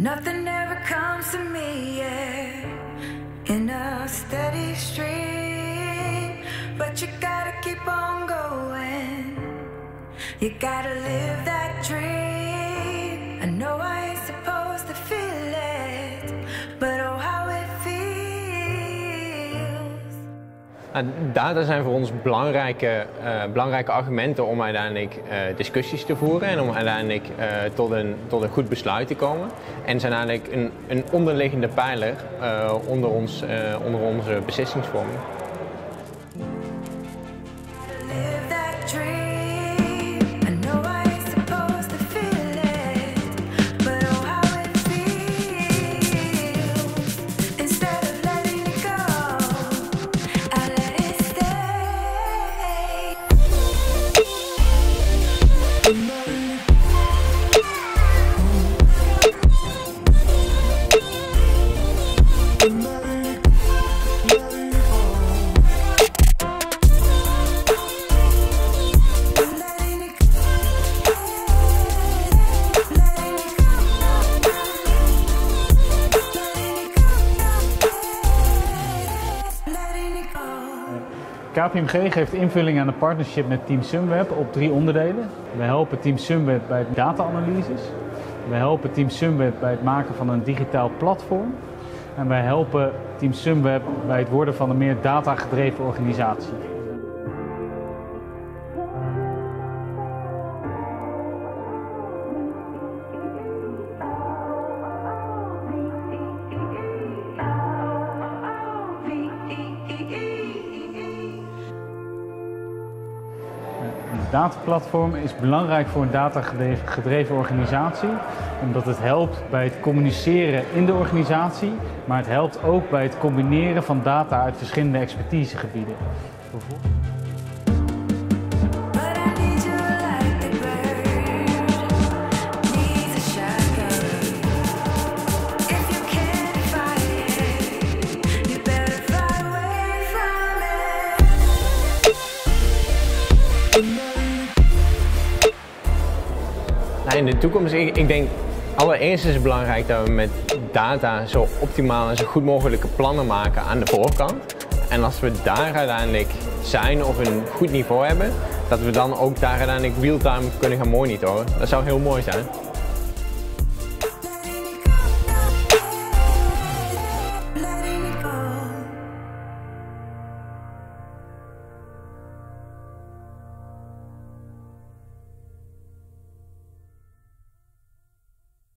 Nothing ever comes to me, yeah, in a steady stream. But you gotta keep on going. You gotta live that dream. I know I ain't supposed to feel it, but oh how it feels. Data zijn voor ons belangrijke argumenten om uiteindelijk discussies te voeren en om uiteindelijk tot een goed besluit te komen. En zijn eigenlijk een onderliggende pijler onder onze beslissingsvorming. KPMG geeft invulling aan de partnership met Team Sunweb op 3 onderdelen. We helpen Team Sunweb bij data-analyses. We helpen Team Sunweb bij het maken van een digitaal platform. En wij helpen Team Sunweb bij het worden van een meer data-gedreven organisatie. Een dataplatform is belangrijk voor een datagedreven organisatie, omdat het helpt bij het communiceren in de organisatie, maar het helpt ook bij het combineren van data uit verschillende expertisegebieden. In de toekomst, ik denk allereerst is het belangrijk dat we met data zo optimaal en zo goed mogelijke plannen maken aan de voorkant. En als we daar uiteindelijk zijn of een goed niveau hebben, dat we dan ook daar uiteindelijk real-time kunnen gaan monitoren. Dat zou heel mooi zijn.